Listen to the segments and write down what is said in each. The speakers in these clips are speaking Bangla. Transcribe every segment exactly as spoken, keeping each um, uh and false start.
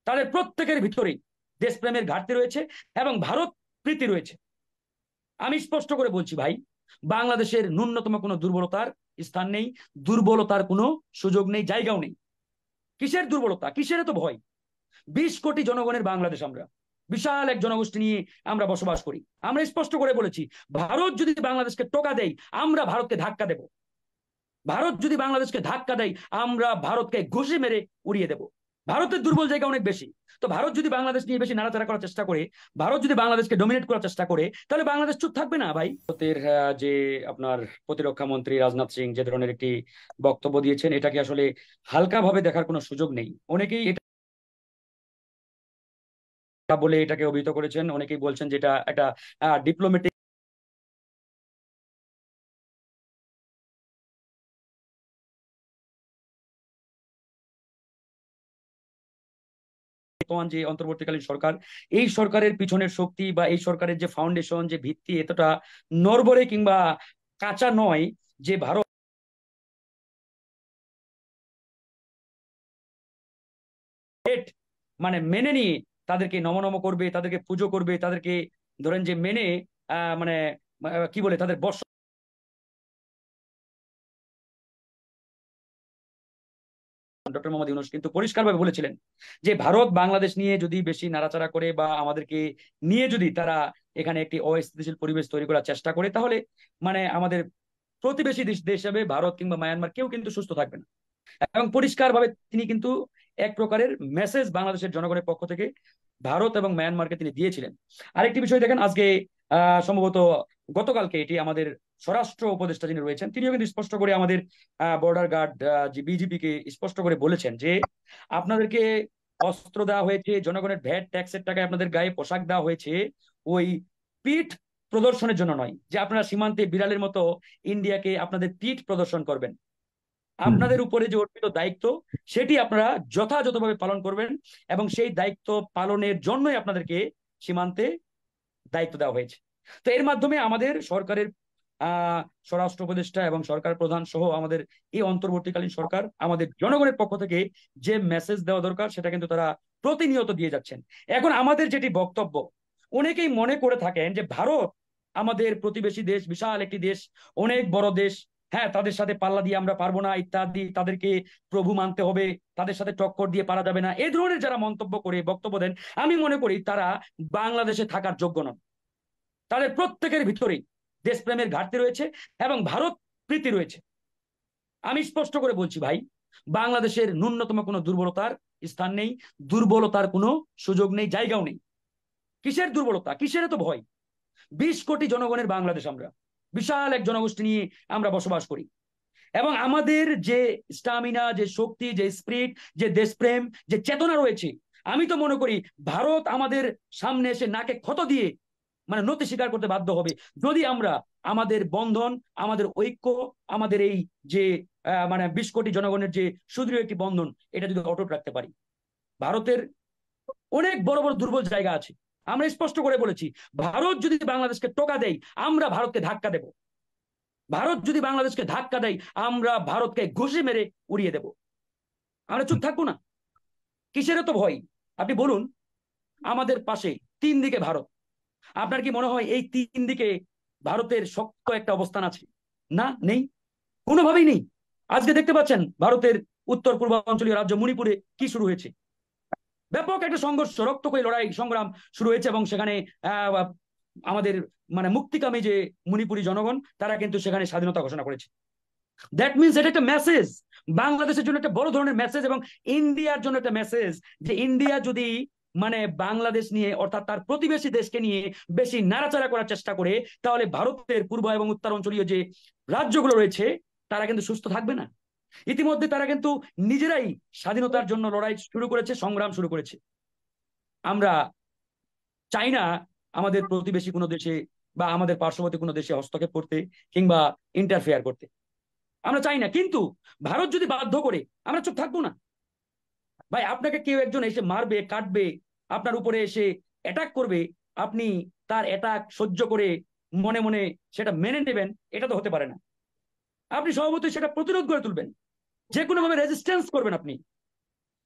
তাদের প্রত্যেকের ভিতরেই দেশপ্রেমের ঘাটতি রয়েছে এবং ভারত প্রীতি রয়েছে। আমি স্পষ্ট করে বলছি ভাই, বাংলাদেশের ন্যূনতম কোনো দুর্বলতার স্থান নেই, দুর্বলতার কোনো সুযোগ নেই, জায়গাও নেই। কিসের দুর্বলতা, কিসের তো ভয়? বিশ কোটি জনগণের বাংলাদেশ, আমরা বিশাল এক জনগোষ্ঠী নিয়ে আমরা বসবাস করি। আমরা স্পষ্ট করে বলেছি, ভারত যদি বাংলাদেশকে টোকা দেয়, আমরা ভারতকে ধাক্কা দেব। ভারত যদি বাংলাদেশকে ধাক্কা দেয়, আমরা ভারতকে ঘুষি মেরে উড়িয়ে দেব। ভারতের দুর্বল জায়গা অনেক বেশি। তো ভারত যদি বাংলাদেশ নিয়ে বেশি নাড়াচাড়া করার চেষ্টা করে, ভারত যদি বাংলাদেশকে ডমিনেট করার চেষ্টা করে, তাহলে বাংলাদেশ চুপ থাকবে না ভাই। ভারতের যে আপনার প্রতিরক্ষা মন্ত্রী রাজনাথ সিং যে ধরনের একটি বক্তব্য দিয়েছেন, এটাকে আসলে হালকা ভাবে দেখার কোনো সুযোগ নেই। অনেকেই এটা বলে এটাকে অভিহিত করেছেন, অনেকেই বলছেন যেটা একটা ডিপ্লোমেটিক বর্তমান যে অন্তর্বর্তীকালীন সরকার, এই সরকারের পিছনের শক্তি বা এই সরকারের যে ফাউন্ডেশন, যে ভিত্তি এতটা নড়বড়ে কিংবা কাঁচা নয় যে ভারত মানে মেনে নিয়ে তাদেরকে নমনম করবে, তাদেরকে পুজো করবে, তাদেরকে ধরেন যে মেনে আহ মানে আহ, কি বলে তাদের বর্ষ। ডক্টর মোহাম্মদ ইউনূস কিন্তু পরিষ্কারভাবে বলেছিলেন যে ভারত বাংলাদেশ নিয়ে যদি বেশি নাড়াচাড়া করে বা আমাদেরকে নিয়ে যদি তারা এখানে একটি অস্থিতিশীল পরিবেশ তৈরি করার চেষ্টা করে, তাহলে মানে আমাদের প্রতিবেশী দেশ দেশ হিসেবে ভারত কিংবা মায়ানমার কেউ কিন্তু সুস্থ থাকবে না। এবং পরিষ্কারভাবে তিনি কিন্তু এক প্রকারের মেসেজ বাংলাদেশের জনগণের পক্ষ থেকে ভারত এবং মায়ানমারকে তিনি দিয়েছিলেন। আরেকটি বিষয় দেখেন, আজকে আহ সম্ভবত গতকালকে এটি আমাদের স্বরাষ্ট্র উপদেষ্টা যিনি রয়েছেন, তিনিও কিন্তু স্পষ্ট করে আমাদের বর্ডার গার্ড যে বিজিপি কে স্পষ্ট করে বলেছেন যে আপনাদেরকে অস্ত্র দেওয়া হয়েছে, জনগণের ভ্যাট ট্যাক্সের টাকায় আপনাদের গায়ে পোশাক দেওয়া হয়েছে, ওই পিঠ প্রদর্শনের জন্য নয় যে আপনারা সীমান্তে বিড়ালের মতো ইন্ডিয়াকে আপনাদের পিঠ প্রদর্শন করবেন। হুম। আপনাদের উপরে যে অর্পিত দায়িত্ব, সেটি আপনারা যথাযথভাবে পালন করবেন এবং সেই দায়িত্ব পালনের জন্যই আপনাদেরকে সীমান্তে দায়িত্ব দেওয়া হয়েছে। তো এর মাধ্যমে আমাদের সরকারের আহ স্বরাষ্ট্র উপদেষ্টা এবং সরকার প্রধান সহ আমাদের এই অন্তর্বর্তীকালীন সরকার আমাদের জনগণের পক্ষ থেকে যে মেসেজ দেওয়া দরকার, সেটা কিন্তু তারা প্রতিনিয়ত দিয়ে যাচ্ছেন। এখন আমাদের যেটি বক্তব্য, অনেকেই মনে করে থাকেন যে ভারত আমাদের প্রতিবেশী দেশ, বিশাল একটি দেশ, অনেক বড় দেশ, হ্যাঁ তাদের সাথে পাল্লা দিয়ে আমরা পারবো না ইত্যাদি, তাদেরকে প্রভু মানতে হবে, তাদের সাথে টক্কর দিয়ে পারা যাবে না, এই ধরনের যারা মন্তব্য করে বক্তব্য দেন, আমি মনে করি তারা বাংলাদেশে থাকার যোগ্য নন। তাদের প্রত্যেকের ভিতরেই দেশপ্রেমের ঘাটতি রয়েছে এবং ভারত প্রীতি রয়েছে। আমি স্পষ্ট করে বলছি ভাই, বাংলাদেশের ন্যূনতম কোনো দুর্বলতার স্থান নেই, দুর্বলতার কোনো সুযোগ নেই, জায়গাও নেই। কিসের দুর্বলতা, কিসের তো ভয়? বিশ কোটি জনগণের বাংলাদেশ, আমরা বিশাল এক জনগোষ্ঠী নিয়ে আমরা বসবাস করি। এবং আমাদের যে স্টামিনা, যে শক্তি, যে স্পিরিট, যে দেশপ্রেম, যে চেতনা রয়েছে, আমি তো মনে করি ভারত আমাদের সামনে এসে নাকে ক্ষত দিয়ে মানে নতি স্বীকার করতে বাধ্য হবে যদি আমরা আমাদের বন্ধন, আমাদের ঐক্য, আমাদের এই যে আহ, মানে বিশ কোটি জনগণের যে সুদৃঢ় একটি বন্ধন, এটা যদি অটুট রাখতে পারি। ভারতের অনেক বড় বড় দুর্বল জায়গা আছে। আমরা স্পষ্ট করে বলেছি, ভারত যদি বাংলাদেশকে টোকা দেয়, আমরা ভারতকে ধাক্কা দেব। ভারত যদি বাংলাদেশকে ধাক্কা দেয়, আমরা ভারতকে ঘুষি মেরে উড়িয়ে দেব। আমরা চুপ থাকবো না। কিসের তো ভয়? আপনি বলুন, আমাদের পাশে তিন দিকে ভারত। আপনার কি মনে হয় এই তিন দিকে ভারতের শক্ত একটা অবস্থান আছে? না, নেই, কোনোভাবেই নেই। আজকে দেখতে পাচ্ছেন ভারতের উত্তর পূর্বাঞ্চলীয় রাজ্য মণিপুরে কি শুরু হয়েছে। ব্যাপক একটা সংঘর্ষ, রক্তক্ষয়ী লড়াই সংগ্রাম শুরু হয়েছে এবং সেখানে আহ আমাদের মানে মুক্তিকামী যে মণিপুরী জনগণ, তারা কিন্তু সেখানে স্বাধীনতা ঘোষণা করেছে। দ্যাট মিনস এটা একটা মেসেজ, বাংলাদেশের জন্য একটা বড় ধরনের মেসেজ এবং ইন্ডিয়ার জন্য একটা মেসেজ যে ইন্ডিয়া যদি মানে বাংলাদেশ নিয়ে অর্থাৎ তার প্রতিবেশী দেশকে নিয়ে বেশি নাড়াচাড়া করার চেষ্টা করে, তাহলে ভারতের পূর্ব এবং উত্তর অঞ্চলীয় যে রাজ্যগুলো রয়েছে, তারা কিন্তু সুস্থ থাকবে না। ইতিমধ্যে তারা কিন্তু নিজেরাই স্বাধীনতার জন্য লড়াই শুরু করেছে, সংগ্রাম শুরু করেছে। আমরা চাই না আমাদের প্রতিবেশী কোনো দেশে বা আমাদের পার্শ্ববর্তী কোনো দেশে হস্তক্ষেপ করতে কিংবা ইন্টারফেয়ার করতে, আমরা চাই না। কিন্তু ভারত যদি বাধ্য করে, আমরা চুপ থাকবো না। ভাই, আপনাকে কেউ একজন এসে মারবে, কাটবে, আপনার উপরে এসে অ্যাটাক করবে, আপনি তার অ্যাটাক সহ্য করে মনে মনে সেটা মেনে নেবেন, এটা তো হতে পারে না। আপনি স্বভাবতই সেটা প্রতিরোধ করে তুলবেন, যে কোনো ভাবে রেজিস্ট্যান্স করবেন আপনি।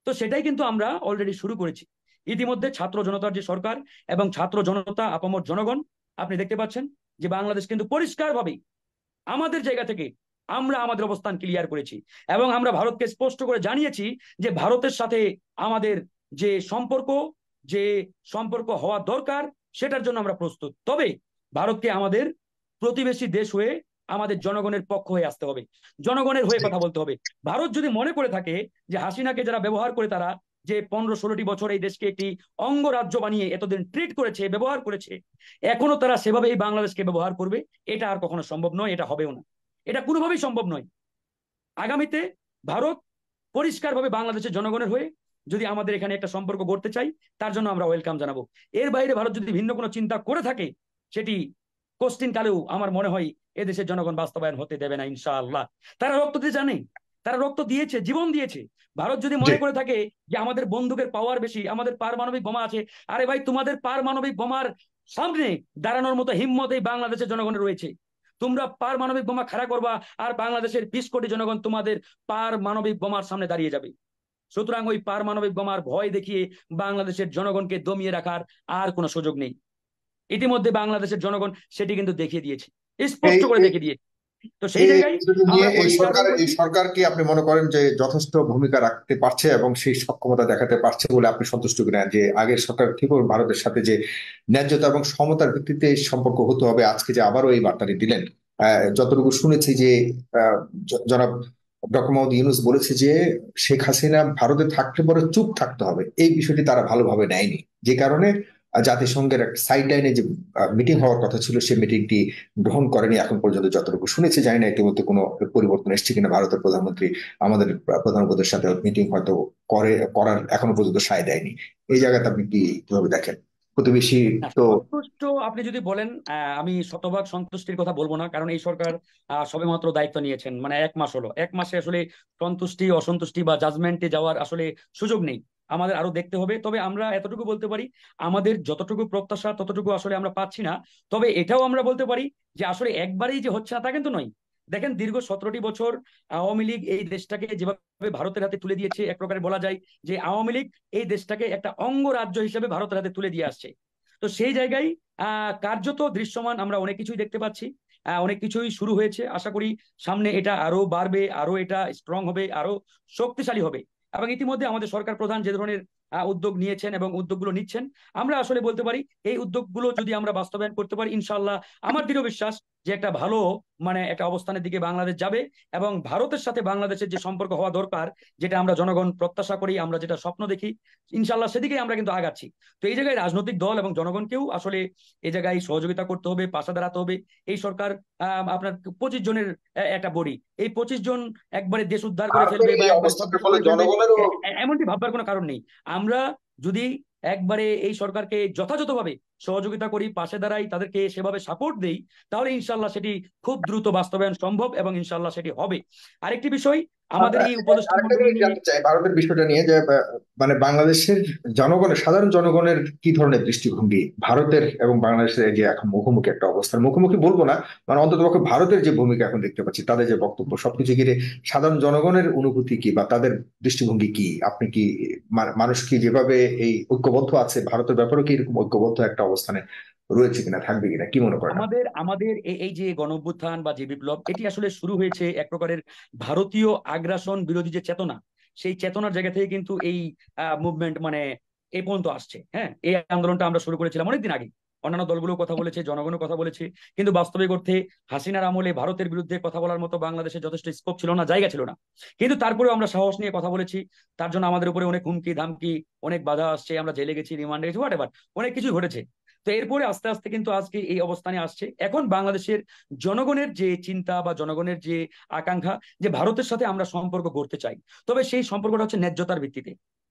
তো সেটাই কিন্তু আমরা অলরেডি শুরু করেছি ইতিমধ্যে। ছাত্র জনতার যে সরকার এবং ছাত্র জনতা আপামর জনগণ, আপনি দেখতে পাচ্ছেন যে বাংলাদেশ কিন্তু পরিষ্কারভাবে আমাদের জায়গা থেকে আমরা আমাদের অবস্থান ক্লিয়ার করেছি এবং আমরা ভারতকে স্পষ্ট করে জানিয়েছি যে ভারতের সাথে আমাদের যে সম্পর্ক, যে সম্পর্ক হওয়া দরকার, সেটার জন্য আমরা প্রস্তুত। তবে ভারতকে আমাদের প্রতিবেশী দেশ হয়ে আমাদের জনগণের পক্ষ হয়ে আসতে হবে, জনগণের হয়ে কথা বলতে হবে। ভারত যদি মনে করে থাকে যে হাসিনাকে যারা ব্যবহার করে, তারা যে পনেরো ষোলোটি বছর এই দেশকে একটি অঙ্গরাজ্য বানিয়ে এতদিন ট্রিট করেছে, ব্যবহার করেছে, এখনো তারা সেভাবে এই বাংলাদেশকে ব্যবহার করবে, এটা আর কখনো সম্ভব নয়, এটা হবেও না, এটা কোনোভাবেই সম্ভব নয়। আগামীতে ভারত পরিষ্কারভাবে বাংলাদেশের জনগণের হয়ে যদি আমাদের এখানে একটা সম্পর্ক গড়তে চাই, তার জন্য আমরা ওয়েলকাম জানাবো। এর বাইরে ভারত যদি ভিন্ন কোনো চিন্তা করে থাকে, সেটি কোশ্চিন কালেও আমার মনে হয় এদেশের জনগণ বাস্তবায়ন হতে দেবে না ইনশাআল্লাহ। তারা রক্ত দিয়ে জানে, তারা রক্ত দিয়েছে, জীবন দিয়েছে। ভারত যদি জি। মনে করে থাকে যে আমাদের বন্দুকের পাওয়ার বেশি, আমাদের পারমাণবিক বোমা আছে, আরে ভাই, তোমাদের পারমাণবিক বোমার সামনে দাঁড়ানোর মতো হিম্মত এই বাংলাদেশের জনগণের রয়েছে। তোমরা পারমাণবিক বোমা খাড়া করবা, আর বাংলাদেশের বিশ কোটি জনগণ তোমাদের পারমাণবিক বোমার সামনে দাঁড়িয়ে যাবে। সুতরাং ওই পারমাণবিক বোমার ভয় দেখিয়ে বাংলাদেশের জনগণকে দমিয়ে রাখার আর কোনো সুযোগ নেই। ইতিমধ্যে বাংলাদেশের জনগণ সেটি কিন্তু দেখিয়ে দিয়েছে, এই স্পষ্ট করে এই দেখিয়ে দিয়েছে। তো সেই এই জায়গায় বিষয়টি নিয়ে আমরা এই পরিষ্কারভাবে সরকার এই বলছি, সরকার কি আপনি মনে করেন যে যথেষ্ট ভূমিকা রাখতে পারছে এবং সেই সক্ষমতা দেখাতে পারছে বলে আপনি সন্তুষ্ট কিনা, যে আগের সরকার ঠিকও ভারতের সাথে যে ন্যায্যতা এবং সমতার ভিত্তিতে এই সম্পর্ক হতে হবে, আজকে যে আবারও এই বার্তাটি দিলেন? আহ, যতটুকু শুনেছি যে আহ, জ- জনাব ডক্টর মোহাম্মদ ইউনূস বলেছে যে শেখ হাসিনা ভারতে থাকলে পরে চুপ থাকতে হবে, এই বিষয়টি তারা ভালোভাবে নেয়নি, যে কারণে আহ, জাতিসংঘের একটা সাইড লাইনে যে মিটিং হওয়ার কথা ছিল সেই মিটিংটি গ্রহণ করেনি এখন পর্যন্ত যতটুকু শুনেছি। জানি না ইতিমধ্যে কোনো পরিবর্তন এসেছে কিনা, ভারতের প্রধানমন্ত্রী আমাদের প্রধানমন্ত্রীর সাথে মিটিং হয়তো করে করার এখনো পর্যন্ত সায় দেয়নি। এই জায়গাতে আপনি কি কিভাবে দেখেন? প্রতিবেশী না, তো। সন্তুষ্ট আপনি যদি বলেন, আহ, আমি শতভাগ সন্তুষ্টির কথা বলবো না, কারণ এই সরকার আহ, সবেমাত্র দায়িত্ব নিয়েছেন, মানে এক মাস হলো, এক মাসে আসলে সন্তুষ্টি অসন্তুষ্টি বা জাজমেন্টে যাওয়ার আসলে সুযোগ নেই, আমাদের আরো দেখতে হবে। তবে আমরা এতটুকু বলতে পারি, আমাদের যতটুকু প্রত্যাশা ততটুকু আসলে আমরা পাচ্ছি না। তবে এটাও আমরা বলতে পারি যে আসলে একবারেই যে হচ্ছে না তা কিন্তু নয়। দেখেন, দীর্ঘ সতেরোটি বছর আওয়ামী লীগ এই দেশটাকে যেভাবে ভারতের হাতে তুলে দিয়েছে, এক প্রকারে বলা যায় যে আওয়ামী লীগ এই দেশটাকে একটা অঙ্গরাজ্য হিসেবে ভারতের হাতে তুলে দিয়ে আসছে। তো সেই জায়গায় আহ কার্যত দৃশ্যমান আমরা অনেক কিছুই দেখতে পাচ্ছি, আহ, অনেক কিছুই শুরু হয়েছে। আশা করি সামনে এটা আরো বাড়বে, আরো এটা স্ট্রং হবে, আরো শক্তিশালী হবে। এবং ইতিমধ্যে আমাদের সরকার প্রধান যে ধরনের আহ, উদ্যোগ নিয়েছেন এবং উদ্যোগগুলো নিচ্ছেন, আমরা আসলে বলতে পারি এই উদ্যোগগুলো যদি আমরা বাস্তবায়ন করতে পারি, ইনশাল্লাহ আমার দৃঢ় বিশ্বাস যে একটা ভালো, মানে একটা অবস্থানের দিকে বাংলাদেশ যাবে। এবং ভারতের সাথে বাংলাদেশের যে সম্পর্ক হওয়া দরকার, যেটা আমরা জনগণ প্রত্যাশা করি, আমরা যেটা স্বপ্ন দেখি, ইনশাল্লাহ সেদিকে আমরা কিন্তু আগাচ্ছি। তো এই জায়গায় রাজনৈতিক দল এবং জনগণকেও আসলে এই জায়গায় সহযোগিতা করতে হবে, পাশে দাঁড়াতে হবে। এই সরকার আহ, আপনার পঁচিশ জনের আহ, একটা বডি, এই পঁচিশ জন একবারে দেশ উদ্ধার করে ভারতের ফেলবে বা এই একবারে অবস্থানের সবকিছু ফলে করে ফেলবে, জনগণেরও। এ- এ- এমনটি ভাববার কোনো কারণ নেই। আমরা যদি একবারে এই সরকারকে যথাযথভাবে সহযোগিতা করি, পাশে দাঁড়াই, তাদেরকে সেভাবে সাপোর্ট দেই, তাহলে ইনশাল্লাহ সেটি খুব দ্রুত বাস্তবায়ন সম্ভব এবং ইনশাল্লাহ সেটি হবে। আরেকটি বিষয়, আর আমাদের এই আ- উপদেষ্টা আরেকটা মন্ডলী জিনিস নিয়ে জানতে চাই ভারতের বিষয়টা নিয়ে, যে আহ, মানে বাংলাদেশের জনগণের, সাধারণ জনগণের কি ধরনের দৃষ্টিভঙ্গি ভারতের এবং বাংলাদেশের এই যে এখন মুখোমুখি একটা অবস্থান, মুখোমুখি বলবো না, মানে অন্ততপক্ষে ভারতের যে ভূমিকা এখন দেখতে পাচ্ছি, তাদের যে বক্তব্য সবকিছু ঘিরে সাধারণ জনগণের অনুভূতি কি বা তাদের দৃষ্টিভঙ্গি কি? আপনি কি মা- মানুষ কি যেভাবে এই ঐক্যবদ্ধ আছে, ভারতের ব্যাপারেও কি এরকম ঐক্যবদ্ধ একটা অবস্থানে রয়েছে কিনা, থাকবে কিনা, কি মনে করেন আপনি? আমাদের আমাদের এই এই যে গণ অভ্যুত্থান বা যে বিপ্লব, এটি আসলে শুরু হয়েছে এক প্রকারের ভারতীয় আগ্রাসন বিরোধী যে চেতনা, সেই চেতনার জায়গা থেকে কিন্তু এই মুভমেন্ট মানে এই পর্যন্ত আসছে। হ্যাঁ, এই আন্দোলনটা আমরা শুরু করেছিলাম অনেকদিন আগে, অন্যান্য দলগুলো কথা বলেছে, জনগণও কথা বলেছে, কিন্তু বাস্তবিক অর্থে হাসিনার আমলে ভারতের বিরুদ্ধে কথা বলার মতো বাংলাদেশে যথেষ্ট স্কোপ ছিল না, জায়গা ছিল না। কিন্তু তারপরেও আমরা সাহস নিয়ে কথা বলেছি। তার জন্য আমাদের উপরে অনেক হুমকি ধামকি, অনেক বাধা আসছে, আমরা জেলে গেছি, রিমান্ডে গেছি, হোয়াট এভার, অনেক কিছুই ঘটেছে। তো এরপরে আস্তে আস্তে কিন্তু আজকে এই অবস্থানে আসছে। এখন বাংলাদেশের জনগণের যে চিন্তা বা জনগণের যে আকাঙ্ক্ষা, যে ভারতের সাথে আমরা সম্পর্ক গড়তে চাই, তবে সেই সম্পর্কটা হচ্ছে ন্যায্যতার ভিত্তিতে,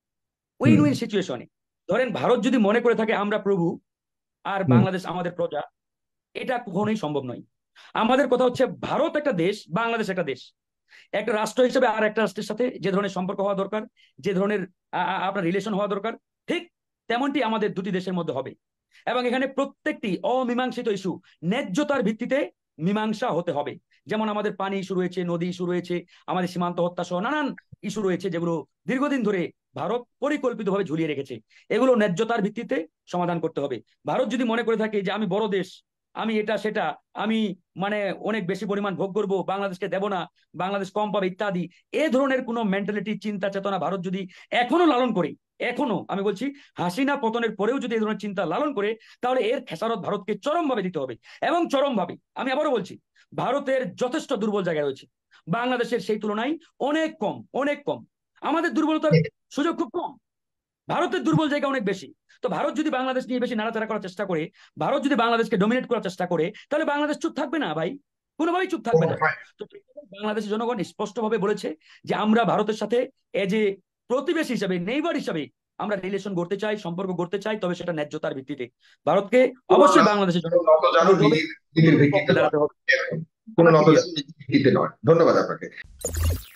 উইন হুম। উইন সিচুয়েশনে। ধরেন, ভারত যদি মনে করে থাকে আমরা প্রভু আর হুম। বাংলাদেশ আমাদের প্রজা, এটা কখনোই সম্ভব নয়। আমাদের কথা হচ্ছে ভারত একটা দেশ, বাংলাদেশ একটা দেশ, একটা রাষ্ট্র হিসেবে আর একটা রাষ্ট্রের সাথে যে ধরনের সম্পর্ক হওয়া দরকার, যে ধরনের আ, আ, আপনার রিলেশন হওয়া দরকার, ঠিক তেমনটি আমাদের দুটি দেশের মধ্যে হবে। এবং এখানে প্রত্যেকটি অমীমাংসিত ইস্যু ন্যায্যতার ভিত্তিতে মীমাংসা হতে হবে। যেমন আমাদের পানি ইস্যু রয়েছে, নদী ইস্যু রয়েছে, আমাদের সীমান্ত হত্যা সহ নানান ইস্যু রয়েছে, যেগুলো দীর্ঘদিন ধরে ভারত পরিকল্পিতভাবে ঝুলিয়ে রেখেছে। এগুলো ন্যায্যতার ভিত্তিতে সমাধান করতে হবে। ভারত যদি মনে করে থাকে যে আমি বড় দেশ, আমি এটা সেটা, আমি মানে অনেক বেশি পরিমাণ ভোগ করবো, বাংলাদেশকে দেব না, বাংলাদেশ কম পাবে ইত্যাদি, এ ধরনের কোনো মেন্টালিটি, চিন্তা চেতনা ভারত যদি এখনো লালন করে, এখনো আমি বলছি হাসিনা পতনের পরেও যদি এই ধরনের চিন্তা লালন করে, তাহলে এর খেসারত ভারতকে চরমভাবে দিতে হবে। এবং চরমভাবে আমি আবারও বলছি, ভারতের যথেষ্ট দুর্বল জায়গা রয়েছে, বাংলাদেশের সেই তুলনায় অনেক কম, অনেক কম। আমাদের দুর্বলতার সুযোগ খুব কম, ভারতের দুর্বল জায়গা অনেক বেশি। তো ভারত যদি বাংলাদেশ নিয়ে বেশি নাড়াচাড়া করার চেষ্টা করে, ভারত যদি বাংলাদেশকে ডমিনেট করার চেষ্টা করে, তাহলে বাংলাদেশ চুপ থাকবে না ভাই, কোনোভাবেই চুপ থাকবে না। তো বাংলাদেশের জনগণ স্পষ্টভাবে বলেছে যে আমরা ভারতের সাথে এজ এ প্রতিবেশী হিসাবে, নেইবার হিসাবে আমরা রিলেশন করতে চাই, সম্পর্ক করতে চাই, তবে সেটা ন্যায্যতার ভিত্তিতে। ভারতকে অবশ্যই বাংলাদেশের জন্য নতজানু নীতির ভিত্তিতে দাঁড়াতে হবে। কোনো নতজানু নীতির ভিত্তিতে নয়। ধন্যবাদ আপনাকে।